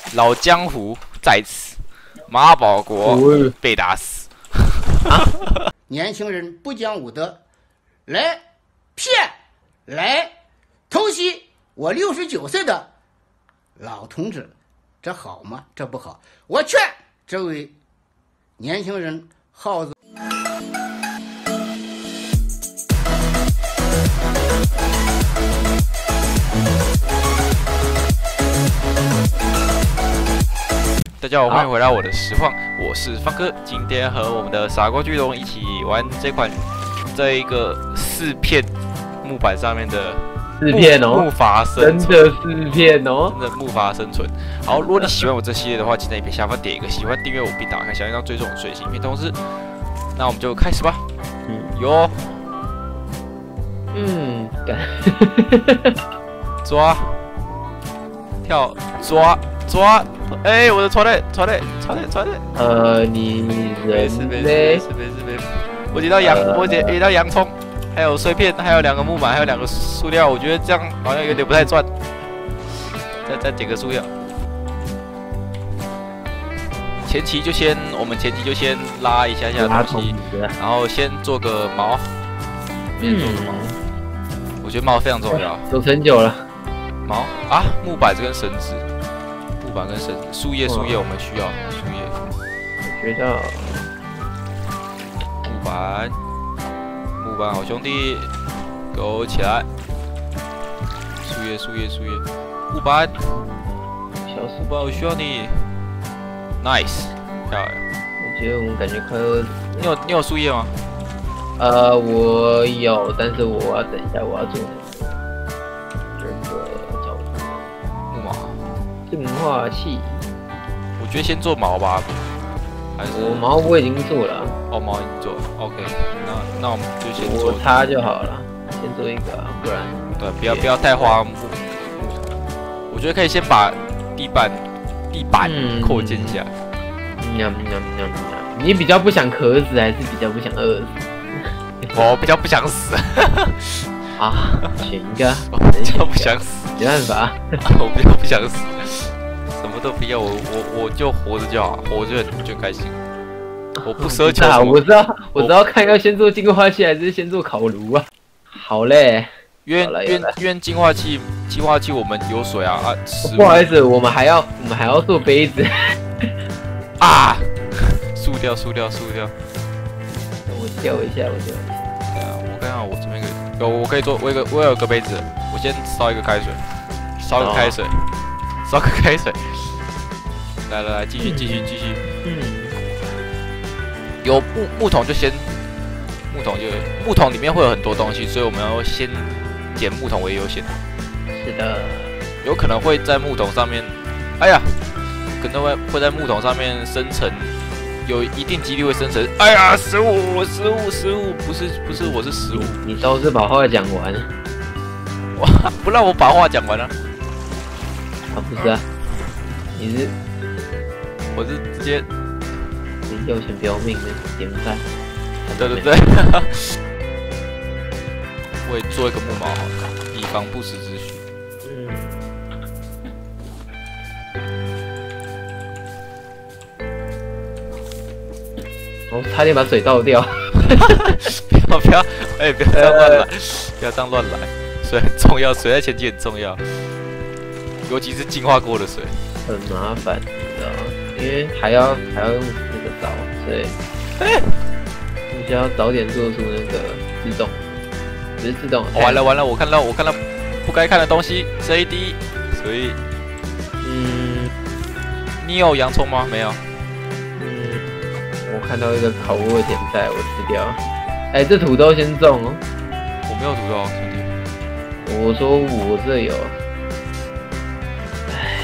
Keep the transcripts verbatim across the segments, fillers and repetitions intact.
老江湖在此，马保国被打死。 啊、年轻人不讲武德，来骗，来偷袭我六十九岁的老同志，这好吗？这不好。我劝这位年轻人耗子。 大家好，欢迎回到我的实况，我是方哥。今天和我们的傻瓜巨龙一起玩这款这一个四片木板上面的四片哦， 木筏生存， 真的四片哦， 真的木筏生存。好，如果你喜欢我这系列的话，请在影片下方点一个喜欢、订阅我，并打开小铃铛追踪我最新影片通知。那我们就开始吧。嗯，有， 嗯，干， 抓，跳，抓。抓！哎、欸，我的船嘞，船嘞，船嘞，船嘞！ 呃，你人嘞？ 没事没事没事。我捡到洋，呃、我捡捡到洋葱，还有碎片，还有两个木板，还有两个塑料。我觉得这样好像有点不太赚。再再捡个塑料。前期就先，我们前期就先拉一下下东西，然后先做个锚，先做个锚。嗯、我觉得锚非常重要。 九成九了。 锚啊，木板这根绳子。木板跟绳子，树叶树叶我们需要树叶。 我觉得木板，木板好兄弟，给我起来！树叶树叶树叶，木板，小木板我需要你 ，nice， 漂亮。 我觉得我们感觉快饿死了。 你有你有树叶吗？ 呃，我有，但是我要等一下，我要做那个这个叫木马。 净化器， 我觉得先做锚吧，还是我锚我已经做了。 哦，锚已经做了 ，OK， 那那我们就先做。 我擦就好了，先做一个，不然对，不要不要太花木。我觉得可以先把地板地板扩建一下。 喵喵喵喵！你比较不想渴死，还是比较不想饿死？ 我比较不想死。 啊，选一个， 我比较不想死， 没办法， 我比较不想死，什么都不要，我我我就活着就好，活着就开心，我不奢求什么。 我知道，我知道，看要先做净化器还是先做烤炉啊？好嘞， 因为因为因为净化器净化器我们有水啊啊！ 不好意思，我们还要我们还要做杯子啊，塑掉塑掉塑掉， 我掉一下，我掉一下。 对啊，我看看我这边有，有我可以做，我有个我有个杯子，我先烧一个开水，烧个开水，烧个开水，来来来，继续继续继续，嗯，有木木桶就先，木桶就木桶里面会有很多东西，所以我们要先捡木桶为优先。 是的， 有可能会在木桶上面，哎呀，可能会会在木桶上面生成。有一定几率会生成。哎呀，失误，失误，失误，不是不是，我是失误。 你倒是把话讲完， 哇，不让我把话讲完啊？ 啊，不是啊，你是， 我是直接， 你要钱不要命的典范。 对对对。我也做一个木锚好了，以防不时之需。嗯。 我差点把水倒掉， 不要不要，哎、欸，不要这样乱来，不要这样乱来，水很重要，水在前期很重要，尤其是净化过的水， 很麻烦，你知道吗？因为还要还要用那个澡，所以，哎，我就要早点做出那个自动，不是自动。 哦、完了完了，我看到我看到不该看的东西 ，C D， 所以，嗯，你有洋葱吗？没有。 我看到一个烤过的甜菜，我吃掉。哎、欸，这土豆先种哦。 我没有土豆，兄弟。 我说我这有。哎，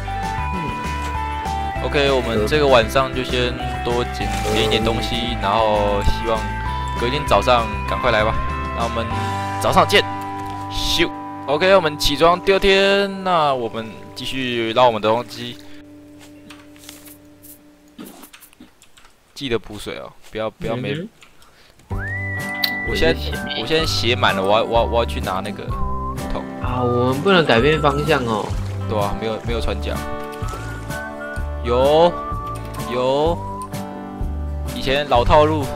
嗯。OK， 我们这个晚上就先多捡捡一点东西，然后希望隔天早上赶快来吧。那我们早上见。咻。OK， 我们起床第二天，那我们继续捞我们的东西。记得补水哦，不要不要没。嗯、我现在我现在血满了，我要我要我要去拿那个木桶。 啊，我们不能改变方向哦。 对啊，没有没有船桨。 有有，以前老套路。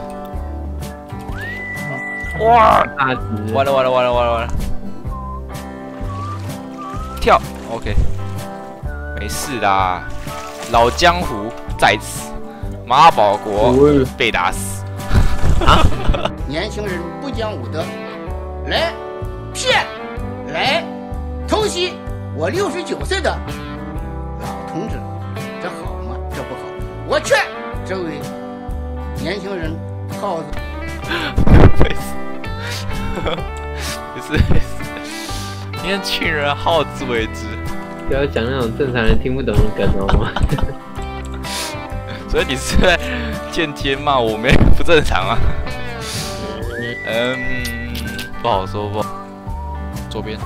哇！ 大只， 完了完了完了完了完了！跳 ，OK， 没事啦。老江湖在此，马保国被打死。 啊！年轻人不讲武德，来骗，来偷袭我六十九岁的老同志，这好吗？这不好。我劝这位年轻人耗子。 没事，没事没事。年轻人好自为之。 不要讲那种正常人听不懂的梗哦。 所以你是在间接骂我们不正常啊？嗯，不好说不好。左边。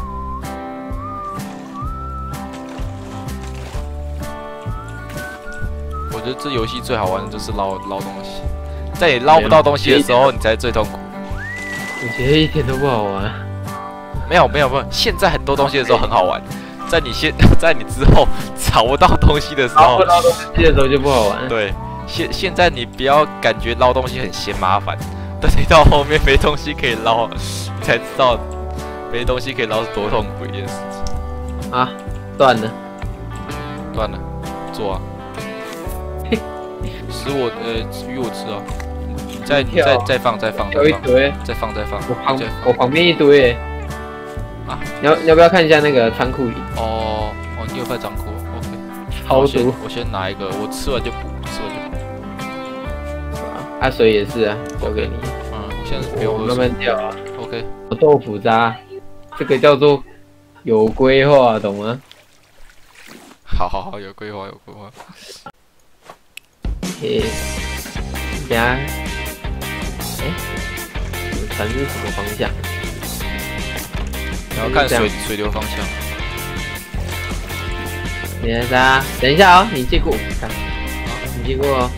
我觉得这游戏最好玩的就是捞捞东西，在你捞不到东西的时候，你才最痛苦。 我觉得一点都不好玩。 没有没有没有，现在很多东西的时候很好玩，在你现在你之后找不到东西的时候， 找不到东西的时候就不好玩。 对，现现在你不要感觉捞东西很嫌麻烦，等你到后面没东西可以捞，你才知道没东西可以捞是多痛苦一件事情。 啊，断了， 断了，做啊！食我呃鱼我吃啊！你再你再再放再放再有一放堆， 再放再放， 我旁再放我旁边一堆。 啊， 你要你要不要看一下那个仓库里？ 哦哦，你有块掌库 ，OK。 超我先多。 我先拿一个，我吃完就补，吃完就补。 啊，水也是啊，交给你。 嗯，我现在不用我喝水。 慢慢掉啊。 OK。 豆腐渣，这个叫做有规划，懂吗？ 好好好，有规划有规划。 嘿，等下，哎，我们船是什么方向？ 你要看水水流方向。 等一下，等一下哦，你借过，看，你借过哦。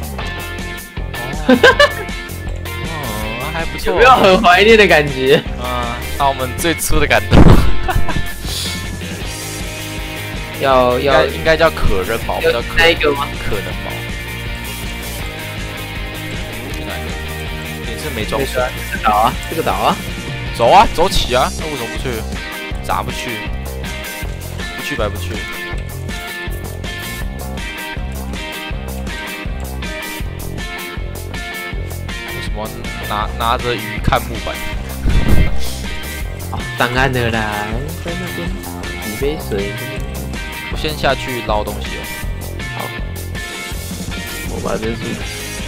哦，还不错。 有没有很怀念的感觉？ 啊，那我们最初的感动。 要要应该叫可人毛，不叫可那一个吗？ 可能毛。去哪一个？你是没装水？ 这个岛啊，这个岛啊。 走啊，走起啊！那为什么不去？咋不去？不去白不去。为什么拿拿着鱼看木板？ 哦，上岸了啦，在那边几杯水。 我先下去捞东西哦。 好，我把这树。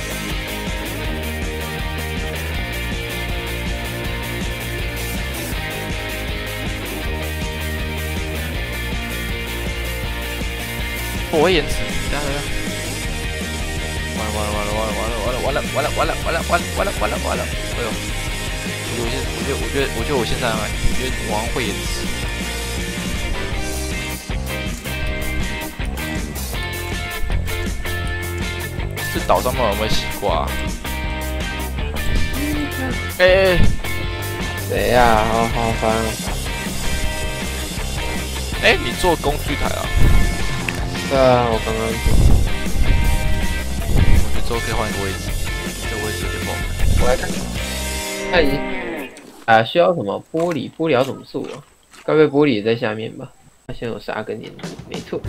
我会延迟，等下等下。完了完了完了完了完了完了完了完了完了完了完了完了完了完了！哎呦，我觉得我觉得我觉得我觉得我现在我觉得我好像会延迟。这岛上面有没有西瓜？哎哎， 谁呀？好好烦哦。 哎，你做工具台啊？ 对啊，我刚刚做。 我觉得之后可以换一个位置，这个位置有点不好看。 我来看看。看一啊，需要什么玻璃？玻璃要怎么做啊？该不会玻璃也在下面吧？它现在有沙根岩，没错。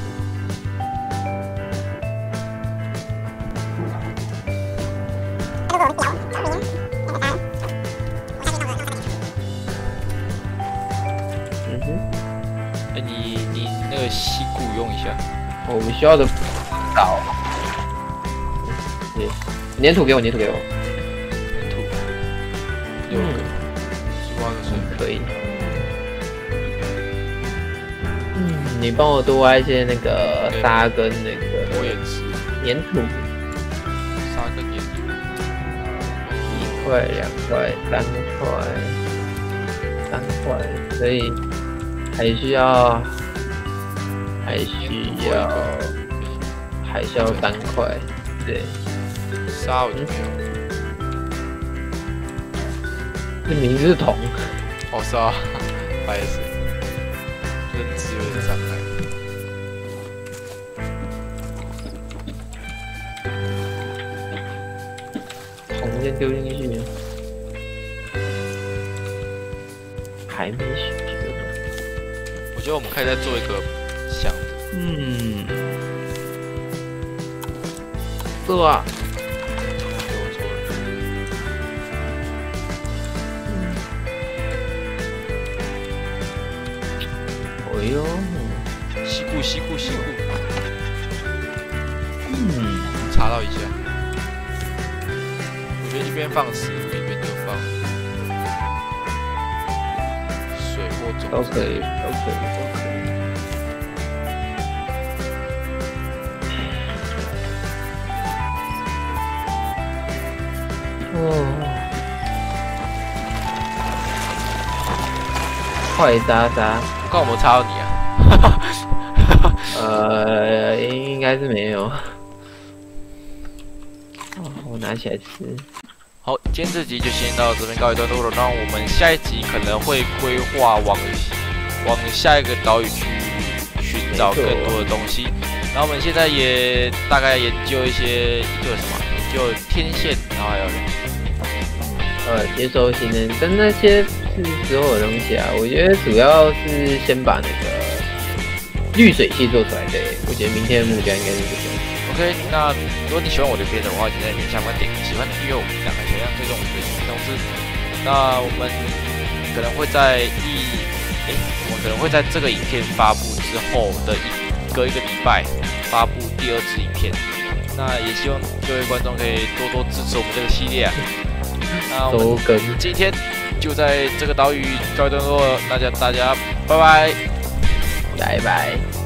嗯哼。 哎，你你那个吸固用一下。 我们需要的岛。对，粘土给我，粘土给我。 粘土。六个。西瓜的水可以。嗯，你帮我多挖一些那个沙跟那个。 我也吃。 粘土。 沙跟粘土。 一块、两块、三块、三块，所以还需要，还需要，还需要三块，对。 沙我就没有。 这名字是铜。 哦，沙，不好意思，认知有点障碍。 先丢进去，还没许可。 我觉得我们可以再做一个箱子。 嗯，做啊。 我错了。 哎呦， 西库西库西库， 嗯， 查到一下。我觉得一边放食物，一边就放水或种子都可以，都可以，都可以。哦，坏渣渣。 我看有没有插到你啊？ 呃，应该是没有。哦，我拿起来吃。 好，今天这集就先到这边告一段落了。那我们下一集可能会规划往往下一个岛屿去寻找更多的东西。然后我们现在也大概研究一些研究什么？研究天线，然后还有呃，接收新人，但那些是之后的东西啊。我觉得主要是先把那个滤水器做出来。对，我觉得明天的目标应该是这个。 OK， 那如果你喜欢我的片子的话，请在影片下方点喜欢订阅我们两个小样推动我们的影片通知。那我们可能会在一，诶，我们可能会在这个影片发布之后的一隔一个礼拜发布第二支影片。那也希望各位观众可以多多支持我们这个系列啊。那我们今天就在这个岛屿告一段落，大家大家拜拜， 拜拜。